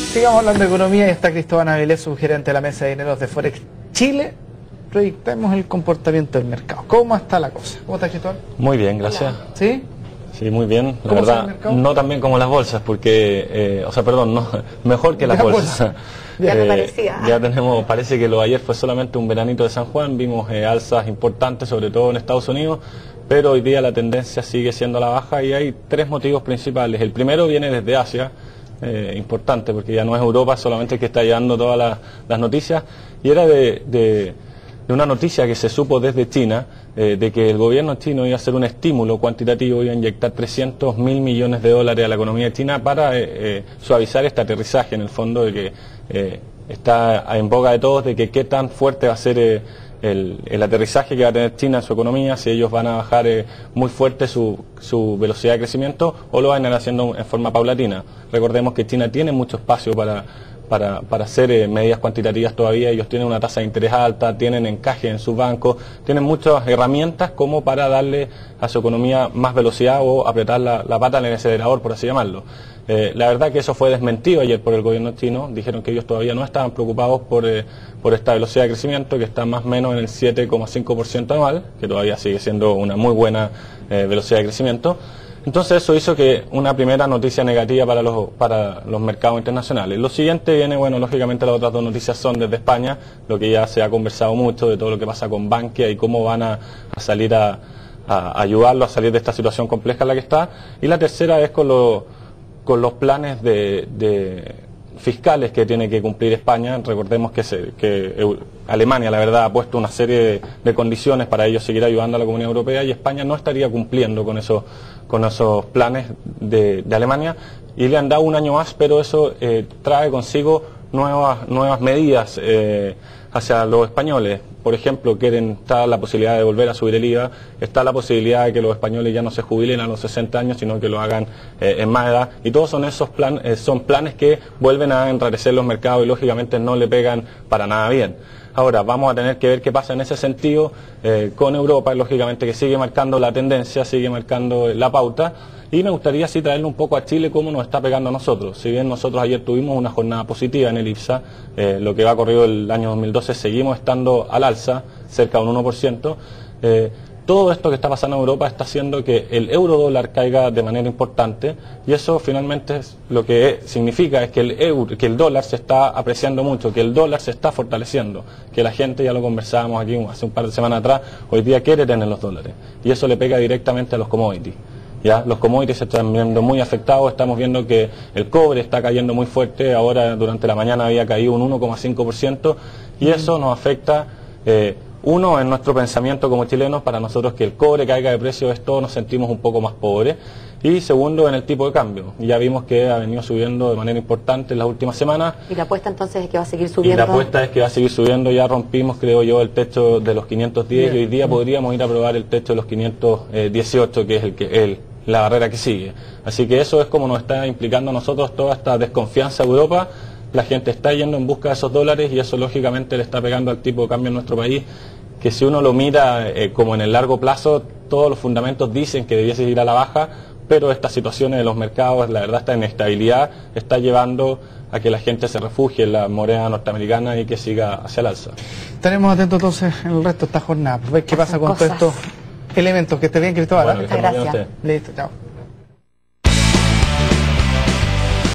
Sigamos hablando de economía y está Cristóbal Avilés, subgerente de la Mesa de Dineros de Forex Chile. Proyectemos el comportamiento del mercado. ¿Cómo está la cosa? ¿Cómo está, Cristóbal? Muy bien, gracias. ¿Sí? Sí, muy bien. La ¿Cómo está verdad, el mercado? no tan bien como las bolsas, porque, no, mejor que las bolsas. Ya me parecía. Ya tenemos, parece que lo de ayer fue solamente un veranito de San Juan, vimos alzas importantes, sobre todo en Estados Unidos, pero hoy día la tendencia sigue siendo a la baja y hay tres motivos principales. El primero viene desde Asia, importante, porque ya no es Europa solamente el que está llevando todas las noticias, y era de una noticia que se supo desde China, de que el gobierno chino iba a hacer un estímulo cuantitativo, iba a inyectar 300.000 millones de dólares a la economía china para suavizar este aterrizaje, en el fondo, de que está en boga de todos, de que qué tan fuerte va a ser el aterrizaje que va a tener China en su economía, si ellos van a bajar muy fuerte su velocidad de crecimiento o lo van a ir haciendo en forma paulatina. Recordemos que China tiene mucho espacio para hacer medidas cuantitativas todavía. Ellos tienen una tasa de interés alta, tienen encaje en sus bancos, tienen muchas herramientas como para darle a su economía más velocidad o apretar la pata en el acelerador, por así llamarlo. La verdad que eso fue desmentido ayer por el gobierno chino. Dijeron que ellos todavía no estaban preocupados por esta velocidad de crecimiento, que está más o menos en el 7,5% anual, que todavía sigue siendo una muy buena velocidad de crecimiento. Entonces eso hizo que una primera noticia negativa para los mercados internacionales. Lo siguiente viene, bueno, lógicamente las otras dos noticias son desde España, lo que ya se ha conversado mucho de todo lo que pasa con Bankia y cómo van a salir a ayudarlo a salir de esta situación compleja en la que está. Y la tercera es con los planes de fiscales que tiene que cumplir España. Recordemos que Alemania, la verdad, ha puesto una serie de condiciones para ellos seguir ayudando a la Comunidad Europea y España no estaría cumpliendo con esos planes de Alemania y le han dado un año más, pero eso trae consigo nuevas medidas hacia los españoles. Por ejemplo, está la posibilidad de volver a subir el IVA, está la posibilidad de que los españoles ya no se jubilen a los 60 años, sino que lo hagan en más edad, y todos son planes que vuelven a enrarecer los mercados y lógicamente no le pegan para nada bien. Ahora, vamos a tener que ver qué pasa en ese sentido con Europa, lógicamente que sigue marcando la tendencia, sigue marcando la pauta, y me gustaría así traerle un poco a Chile cómo nos está pegando a nosotros. Si bien nosotros ayer tuvimos una jornada positiva en el IPSA, lo que va corrido el año 2012, seguimos estando al alza, cerca de un 1%. Todo esto que está pasando en Europa está haciendo que el euro dólar caiga de manera importante y eso finalmente lo que significa es que el dólar se está apreciando mucho, que el dólar se está fortaleciendo, que la gente, ya lo conversábamos aquí hace un par de semanas atrás, hoy día quiere tener los dólares y eso le pega directamente a los commodities. ¿Ya? Los commodities se están viendo muy afectados, estamos viendo que el cobre está cayendo muy fuerte, ahora durante la mañana había caído un 1,5% y eso nos afecta. Uno, en nuestro pensamiento como chilenos, para nosotros que el cobre caiga de precio, esto nos sentimos un poco más pobres. Y segundo, en el tipo de cambio. Ya vimos que ha venido subiendo de manera importante en las últimas semanas. ¿Y la apuesta entonces es que va a seguir subiendo? Y la apuesta es que va a seguir subiendo. Ya rompimos, creo yo, el techo de los 510 y hoy día podríamos ir a probar el techo de los 518, que es la barrera que sigue. Así que eso es como nos está implicando a nosotros toda esta desconfianza de Europa. La gente está yendo en busca de esos dólares y eso lógicamente le está pegando al tipo de cambio en nuestro país, que si uno lo mira como en el largo plazo, todos los fundamentos dicen que debiese ir a la baja, pero estas situaciones de los mercados, la verdad, esta inestabilidad está llevando a que la gente se refugie en la moneda norteamericana y que siga hacia el alza. Estaremos atentos entonces en el resto de esta jornada, ver qué pasa con todos estos elementos. Que esté bien, Cristóbal. Bueno, muchas gracias. Listo, chao.